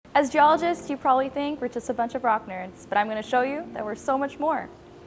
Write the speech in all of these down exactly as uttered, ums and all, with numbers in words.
As geologists, you probably think we're just a bunch of rock nerds, but I'm going to show you that we're so much more.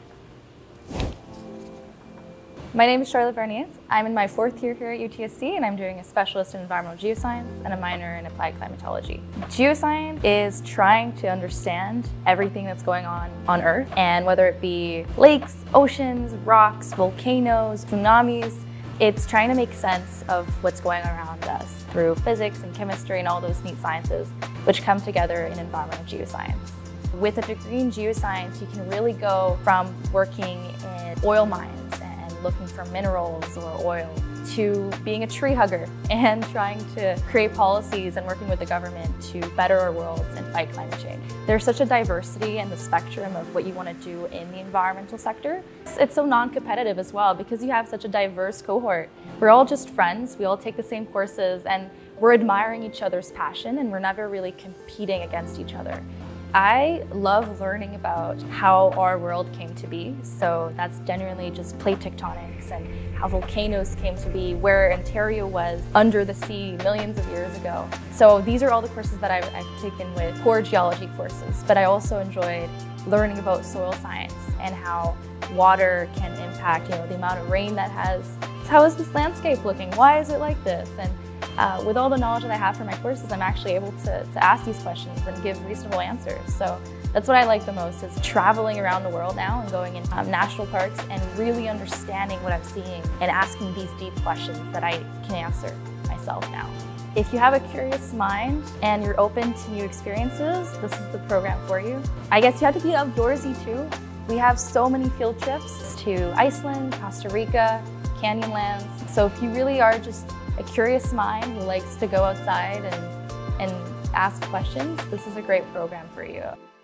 My name is Charlotte Wargniez. I'm in my fourth year here at U T S C, and I'm doing a specialist in environmental geoscience and a minor in applied climatology. Geoscience is trying to understand everything that's going on on Earth, and whether it be lakes, oceans, rocks, volcanoes, tsunamis, it's trying to make sense of what's going around us through physics and chemistry and all those neat sciences which come together in environmental geoscience. With a degree in geoscience, you can really go from working in oil mines and looking for minerals or oil to being a tree hugger and trying to create policies and working with the government to better our worlds and fight climate change. There's such a diversity in the spectrum of what you want to do in the environmental sector. It's, it's so non-competitive as well because you have such a diverse cohort. We're all just friends, we all take the same courses, and we're admiring each other's passion, and we're never really competing against each other. I love learning about how our world came to be. So that's generally just plate tectonics and how volcanoes came to be, where Ontario was under the sea millions of years ago. So these are all the courses that I've, I've taken with core geology courses, but I also enjoyed learning about soil science and how water can impact, you know, the amount of rain that has. How is this landscape looking? Why is it like this? And Uh, with all the knowledge that I have from my courses, I'm actually able to, to ask these questions and give reasonable answers. So that's what I like the most, is traveling around the world now and going in um, national parks and really understanding what I'm seeing and asking these deep questions that I can answer myself now. If you have a curious mind and you're open to new experiences, this is the program for you. I guess you have to be outdoorsy too. We have so many field trips to Iceland, Costa Rica, Canyonlands. So if you really are just a curious mind who likes to go outside and, and ask questions, this is a great program for you.